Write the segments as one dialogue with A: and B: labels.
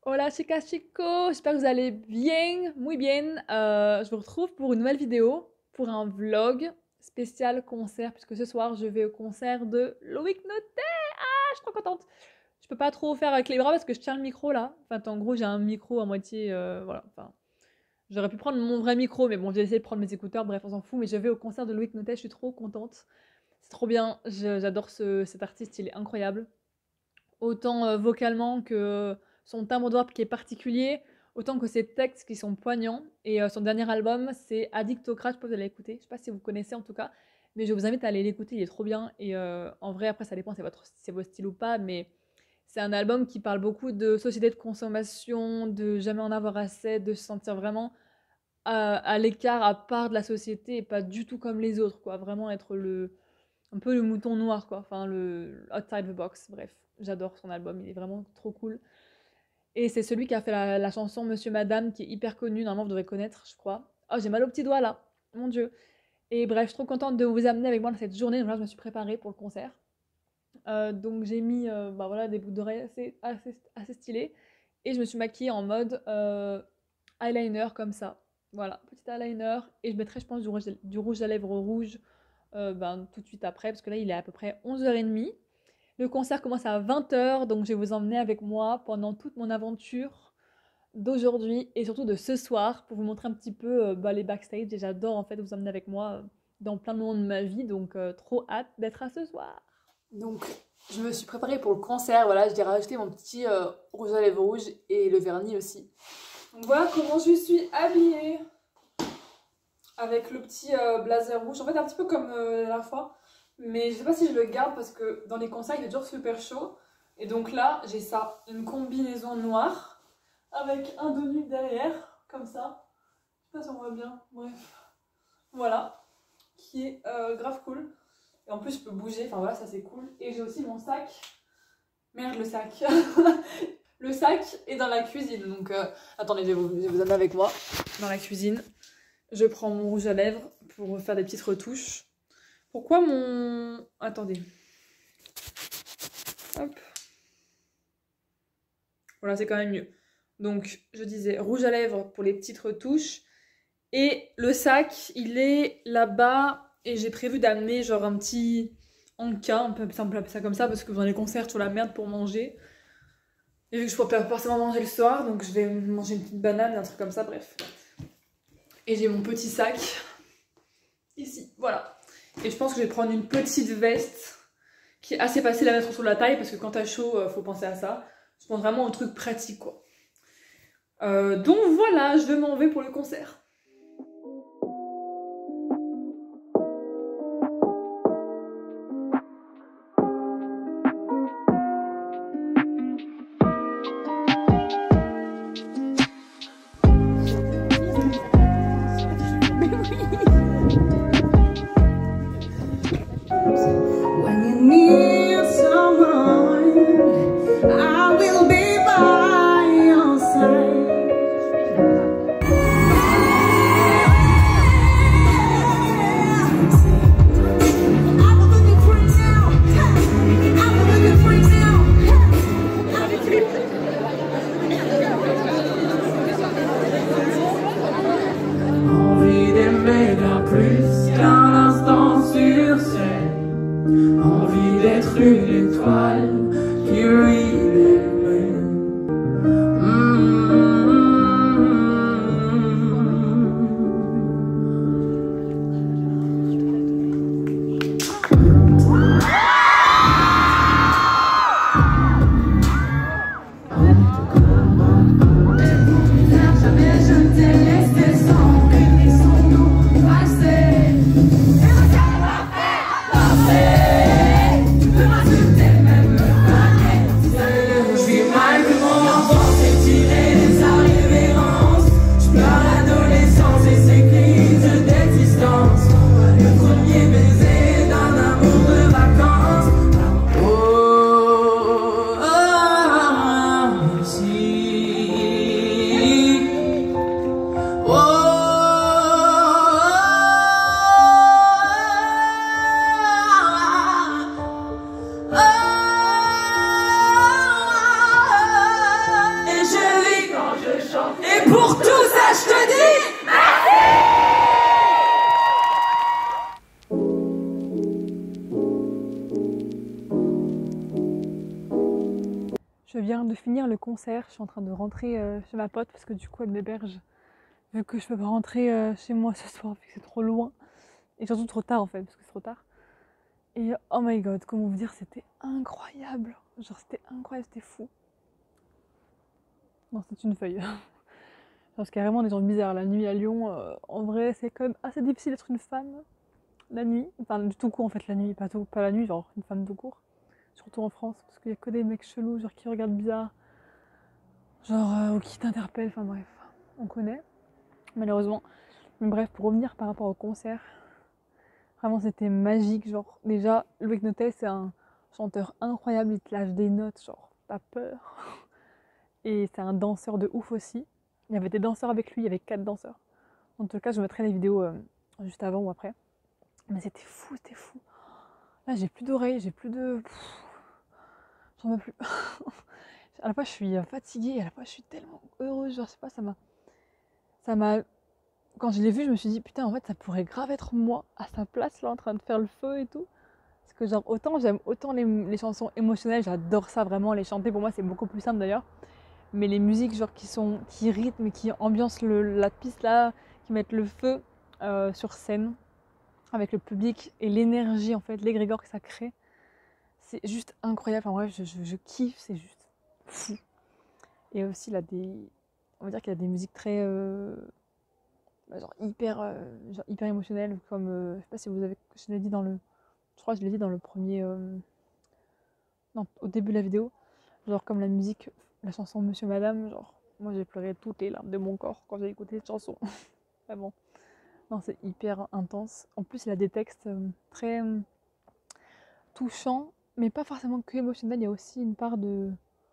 A: Hola chicas chicos, j'espère que vous allez bien, muy bien. Je vous retrouve pour une nouvelle vidéo, pour un vlog spécial concert, puisque ce soir je vais au concert de Loïc Notet. Ah, je suis trop contente. Je peux pas trop faire avec les bras parce que je tiens le micro là. Enfin, en gros, j'ai un micro à moitié, voilà. Enfin, j'aurais pu prendre mon vrai micro, mais bon, j'ai essayé de prendre mes écouteurs, bref, on s'en fout. Mais je vais au concert de Loïc Notet, je suis trop contente. C'est trop bien, j'adore cet artiste, il est incroyable. Autant vocalement que son timbre de voix qui est particulier, autant que ses textes qui sont poignants. Et son dernier album, c'est Addictocrate, je peux vous allez l'écouter. Je sais pas si vous connaissez en tout cas, mais je vous invite à aller l'écouter, il est trop bien. Et en vrai, après, ça dépend si c'est votre style ou pas, mais c'est un album qui parle beaucoup de société de consommation, de jamais en avoir assez, de se sentir vraiment à l'écart, à part de la société et pas du tout comme les autres, quoi. Vraiment être un peu le mouton noir, quoi. Enfin, le outside the box. Bref, j'adore son album, il est vraiment trop cool. Et c'est celui qui a fait la chanson Monsieur Madame, qui est hyper connue, normalement vous devrez connaître, je crois. Oh, j'ai mal au petit doigt là, mon Dieu. Et bref, je suis trop contente de vous amener avec moi dans cette journée. Donc là, je me suis préparée pour le concert. Donc j'ai mis bah voilà, des boucles d'oreilles assez stylées. Et je me suis maquillée en mode eyeliner comme ça. Voilà, petit eyeliner. Et je mettrai, je pense, du rouge à lèvres rouge ben, tout de suite après, parce que là, il est à peu près 11h30. Le concert commence à 20h, donc je vais vous emmener avec moi pendant toute mon aventure d'aujourd'hui et surtout de ce soir pour vous montrer un petit peu bah, les backstage. Et j'adore en fait vous emmener avec moi dans plein de moments de ma vie, donc trop hâte d'être à ce soir. Donc, je me suis préparée pour le concert, voilà, j'ai rajouté mon petit rouge à lèvres rouge et le vernis aussi. Donc voilà comment je suis habillée. Avec le petit blazer rouge, en fait un petit peu comme la dernière fois, mais je sais pas si je le garde parce que dans les concerts il est toujours super chaud, et donc là j'ai ça, une combinaison noire avec un dos nu derrière, comme ça, je sais pas si on voit bien, bref, voilà, qui est grave cool, et en plus je peux bouger, enfin voilà, ça c'est cool, et j'ai aussi mon sac, merde le sac, le sac est dans la cuisine, donc attendez, je vais vous amener avec moi dans la cuisine. Je prends mon rouge à lèvres pour faire des petites retouches. Pourquoi mon... Attendez. Hop. Voilà, c'est quand même mieux. Donc, je disais rouge à lèvres pour les petites retouches. Et le sac, il est là-bas. Et j'ai prévu d'amener genre un petit encas, on peut appeler ça comme ça, parce que dans les concerts, sur la merde pour manger. Et vu que je pourrais pas forcément manger le soir, donc je vais manger une petite banane, un truc comme ça, bref. Et j'ai mon petit sac, ici, voilà. Et je pense que je vais prendre une petite veste qui est assez facile à mettre sur la taille, parce que quand t'as chaud, faut penser à ça. Je pense vraiment au truc pratique, quoi. Donc voilà, je m'en vais pour le concert. le concert, je suis en train de rentrer chez ma pote parce que du coup elle m'héberge. Vu que je peux pas rentrer chez moi ce soir, vu que c'est trop loin. Et surtout trop tard en fait, parce que c'est trop tard. Et oh my god, comment vous dire, c'était incroyable. Genre c'était incroyable, c'était fou. Non, c'est une feuille. Parce carrément des gens bizarres. La nuit à Lyon, en vrai, c'est quand même assez difficile d'être une femme. La nuit, enfin du tout court en fait, la nuit, pas la nuit, genre une femme tout court. Surtout en France, parce qu'il y a que des mecs chelous, genre qui regardent bizarre. Genre, ou qui t'interpellent, enfin bref, on connaît, malheureusement. Mais bref, pour revenir par rapport au concert, vraiment c'était magique. Genre, déjà, Loïc Notet, c'est un chanteur incroyable, il te lâche des notes, genre, pas peur. Et c'est un danseur de ouf aussi. Il y avait des danseurs avec lui, il y avait 4 danseurs. En tout cas, je mettrai les vidéos juste avant ou après. Mais c'était fou, c'était fou. Là, j'ai plus d'oreilles, j'ai plus de. J'en veux plus. À la fois, je suis fatiguée, et à la fois, je suis tellement heureuse. Genre, je sais pas, ça m'a. Ça m'a. Quand je l'ai vu, je me suis dit, putain, en fait, ça pourrait grave être moi à sa place, là, en train de faire le feu et tout. Parce que, genre, autant j'aime autant les chansons émotionnelles, j'adore ça vraiment. Les chanter, pour moi, c'est beaucoup plus simple d'ailleurs. Mais les musiques, genre, qui rythment, qui ambiancent la piste là, qui mettent le feu sur scène, avec le public et l'énergie, en fait, l'égrégore que ça crée. C'est juste incroyable. Enfin bref, je kiffe, c'est juste fou. Et aussi, on va dire qu'il y a des musiques très, genre hyper émotionnelles, comme, je sais pas si vous avez, je l'ai dit je crois que je l'ai dit dans le premier, non, au début de la vidéo, genre comme la musique, la chanson Monsieur Madame, genre, moi j'ai pleuré toutes les larmes de mon corps quand j'ai écouté cette chanson. Vraiment. Non, c'est hyper intense. En plus, il a des textes très touchants, mais pas forcément que émotionnels. Il y a aussi une part de.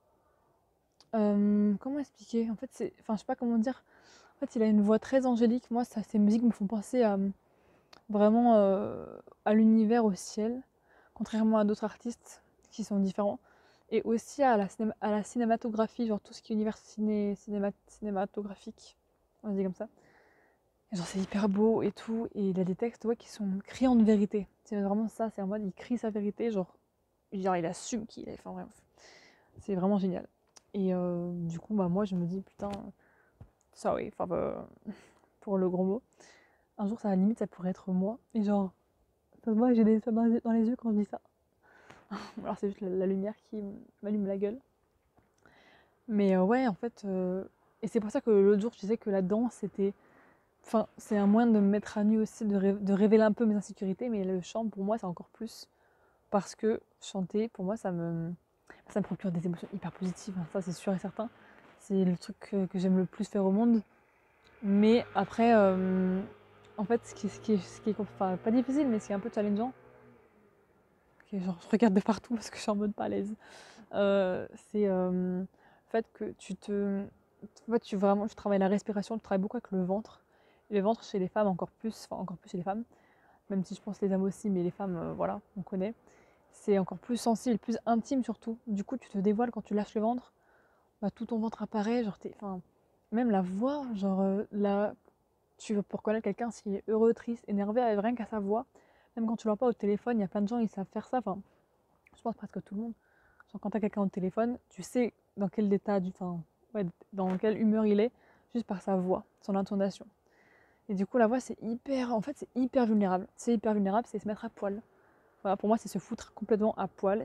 A: Comment expliquer? En fait, enfin, je sais pas comment dire. En fait, il a une voix très angélique. Moi, ces musiques me font penser à vraiment à l'univers, au ciel, contrairement à d'autres artistes qui sont différents. Et aussi à la cinématographie, genre tout ce qui est univers cinématographique, on va dire comme ça. Et genre c'est hyper beau et tout, et il a des textes ouais, qui sont criants de vérité. C'est vraiment ça, c'est en mode il crie sa vérité, genre il assume qu'il est, enfin bref. C'est vraiment génial. Et du coup, bah, moi je me dis putain, sorry, enfin pour le gros mot, un jour ça à la limite ça pourrait être moi. Et genre, ça se voit, j'ai des étoiles dans les yeux quand je dis ça. Alors c'est juste la lumière qui m'allume la gueule. Mais ouais, en fait, et c'est pour ça que l'autre jour je disais que la danse c'était. Enfin, c'est un moyen de me mettre à nu aussi, de révéler un peu mes insécurités, mais le chant pour moi c'est encore plus. Parce que chanter, pour moi, ça me procure des émotions hyper positives, hein, ça c'est sûr et certain. C'est le truc que j'aime le plus faire au monde. Mais après, en fait, enfin, pas difficile, mais ce qui est un peu challengeant, genre je regarde de partout parce que je suis en mode pas à l'aise, c'est le fait que en fait, tu travailles la respiration, tu travailles beaucoup avec le ventre. Et le ventre chez les femmes encore plus, enfin encore plus chez les femmes, même si je pense les hommes aussi, mais les femmes, voilà, on connaît. C'est encore plus sensible, plus intime surtout. Du coup, tu te dévoiles quand tu lâches le ventre, bah, tout ton ventre apparaît, genre enfin, même la voix, genre là, pour connaître quelqu'un s'il est heureux, triste, énervé, rien qu'à sa voix, même quand tu l'as pas au téléphone, il y a plein de gens, ils savent faire ça, enfin, je pense presque tout le monde. Genre quand tu as quelqu'un au téléphone, tu sais dans quel état, enfin, ouais, dans quelle humeur il est, juste par sa voix, son intonation. Et du coup, la voix, en fait, c'est hyper vulnérable. C'est hyper vulnérable, c'est se mettre à poil. Voilà, pour moi, c'est se foutre complètement à poil.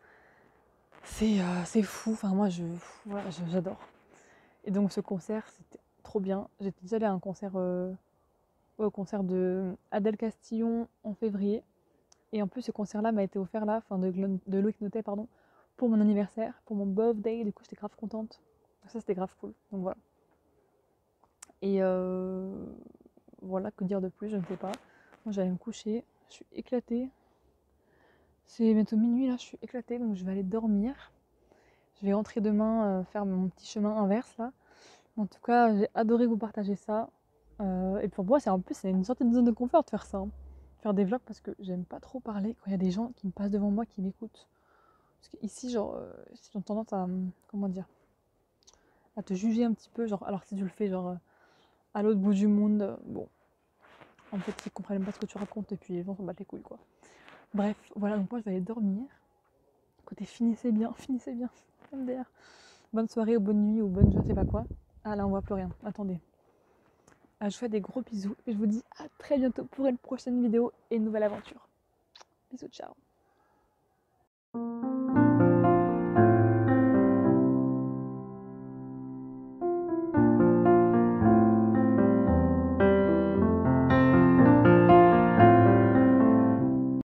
A: C'est fou. Enfin, moi, voilà, j'adore. Et donc, ce concert, c'était trop bien. J'étais déjà allée à un concert, au concert de Adèle Castillon en février. Et en plus, ce concert-là m'a été offert là, enfin, de Loïc Notet, pardon, pour mon anniversaire, pour mon birthday. Du coup, j'étais grave contente. Donc ça, c'était grave cool. Donc voilà. Et voilà, que dire de plus, je ne sais pas. Moi, j'allais me coucher. Je suis éclatée. C'est bientôt minuit là, je suis éclatée, donc je vais aller dormir. Je vais rentrer demain faire mon petit chemin inverse là. En tout cas, j'ai adoré vous partager ça. Et pour moi, en plus, c'est une sorte de zone de confort de faire ça, hein. Faire des vlogs parce que j'aime pas trop parler quand il y a des gens qui me passent devant moi, qui m'écoutent. Parce qu'ici, genre, ils ont tendance à, comment dire, à te juger un petit peu. Genre, alors si tu le fais, genre, à l'autre bout du monde, bon, en fait, ils comprennent pas ce que tu racontes et puis les gens s'en battent les couilles, quoi. Bref, voilà, donc moi, je vais aller dormir. Écoutez, finissez bien, MDR. bonne soirée ou bonne nuit ou bonne je sais pas quoi. Ah là on voit plus rien, attendez. Je vous fais des gros bisous et je vous dis à très bientôt pour une prochaine vidéo et une nouvelle aventure. Bisous, ciao.